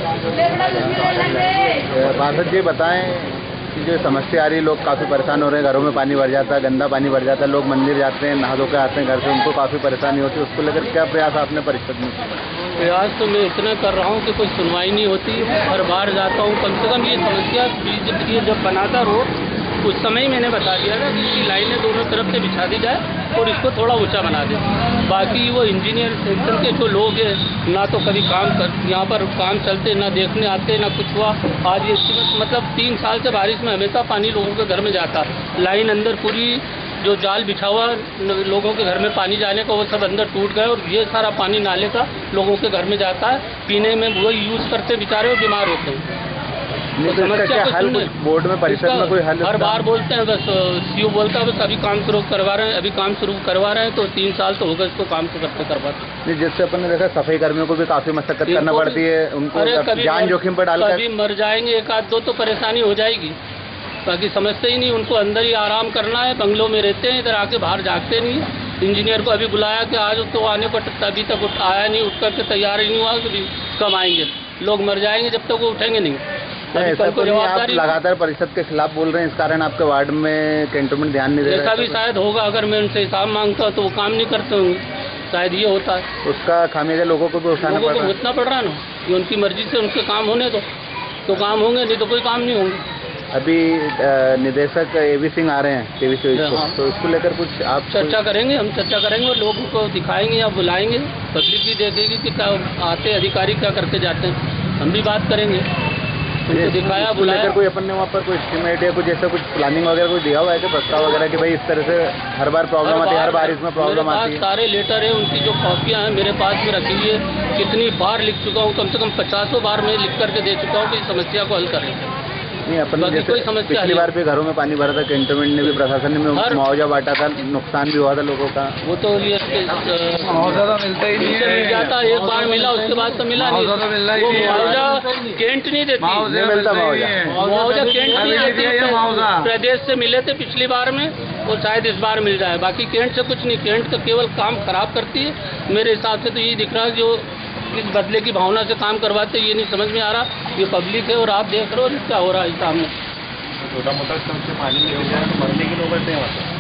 पार्षद जी बताएं कि जो समस्या आ रही है, लोग काफ़ी परेशान हो रहे हैं, घरों में पानी भर जाता है, गंदा पानी भर जाता है, लोग मंदिर जाते हैं, नहा धो के आते हैं घर से, उनको काफ़ी परेशानी होती है। उसको लेकर क्या प्रयास आपने परिषद में किया? प्रयास तो मैं इतना कर रहा हूँ कि कोई सुनवाई नहीं होती। हर बार जाता हूँ, कम से कम ये समस्या जब बनाता रोड उस समय ही मैंने बता दिया था कि इसकी लाइनें दोनों तरफ से बिछा दी जाए और इसको थोड़ा ऊंचा बना दे। बाकी वो इंजीनियर सेक्शन के जो लोग हैं ना तो कभी यहाँ पर काम चलते ना देखने आते ना कुछ हुआ। आज ये मतलब 3 साल से बारिश में हमेशा पानी लोगों के घर में जाता, लाइन अंदर पूरी जो जाल बिछा हुआ लोगों के घर में पानी जाने का वो सब अंदर टूट गए और ये सारा पानी नाले का लोगों के घर में जाता है, पीने में वो यूज़ करते बेचारे और बीमार होते हैं। तो समस्या हल बोर्ड में परिषद में कोई हल? हर बार बोलते हैं, बस सीओ बोलता है बस अभी काम शुरू करवा रहे हैं, अभी काम शुरू करवा रहे हैं, तो 3 साल तो होगा इसको काम को करवाते। जिससे अपन ने देखा सफाई कर्मियों को भी काफी मशक्कत करना पड़ती है, उनको जान जोखिम पर डालकर कभी मर जाएंगे, 1 आध 2 तो परेशानी हो जाएगी, बाकी समझते ही नहीं। उनको अंदर ही आराम करना है, बंगलों में रहते हैं, इधर आके बाहर जागते नहीं। इंजीनियर को अभी बुलाया कि आज तो आने पर अभी तक आया नहीं, उठ करके तैयार ही नहीं हुआ कि कब आएंगे। लोग मर जाएंगे जब तक वो उठेंगे नहीं। ऐसा तो नहीं, आप लगातार परिषद के खिलाफ बोल रहे हैं, इस कारण आपके वार्ड में कैंटोनमेंट ध्यान नहीं दे रहा है? ऐसा भी शायद होगा, अगर मैं उनसे हिसाब मांगता हूँ तो वो काम नहीं करते होंगे, शायद ये होता है। उसका खामियाजा लोगों को भी उठाना पड़ रहा है। उतना पड़ रहा है ना, ये उनकी मर्जी से उनके काम होने तो काम होंगे, नहीं तो कोई काम नहीं होंगे। अभी निदेशक एवी सिंह आ रहे हैं टीवी से, तो इसको लेकर कुछ आप चर्चा करेंगे, हम चर्चा करेंगे और लोगों को दिखाएंगे या बुलाएंगे, पब्लिक भी देखेगी कि क्या आते अधिकारी क्या करके जाते हैं, हम भी बात करेंगे। उनको दिखाया बुलाया। कोई अपन ने वहाँ पर कोई एस्टिमेट या कुछ ऐसा कुछ प्लानिंग वगैरह कोई दिया हुआ है कि प्रस्ताव वगैरह कि भाई इस तरह से हर बार प्रॉब्लम आती है, हर बारिश में प्रॉब्लम आती है? सारे लेटर हैं, उनकी जो कॉपियाँ हैं मेरे पास में रखी हुई है, कितनी बार लिख चुका हूँ, कम से कम 50 बार मैं लिख करके दे चुका हूँ कि इस समस्या को हल करें। नहीं, अपन जैसे पिछली बार भी घरों में पानी भरा था, कैंटोनमेंट ने भी, प्रशासन ने भी मुआवजा बांटा था, नुकसान भी हुआ था लोगों का। वो तो मुआवजा मिलता ही नहीं है, मिल जाता, एक बार मिला, उसके बाद तो मिला नहीं। वो मुआवजा कैंट नहीं देती, मिलता मुआवजा कैंट नहीं देती। प्रदेश से मिले थे पिछली बार में, वो शायद इस बार मिल जाए, बाकी कैंट से कुछ नहीं। कैंट तो केवल काम खराब करती है। मेरे हिसाब से तो यही दिख रहा है, जो इस बदले की भावना से काम करवाते, ये नहीं समझ में आ रहा। ये पब्लिक है और आप देख रहे हो क्या हो रहा है सामने। छोटा मोटा पानी मरने की नौबत नहीं होता।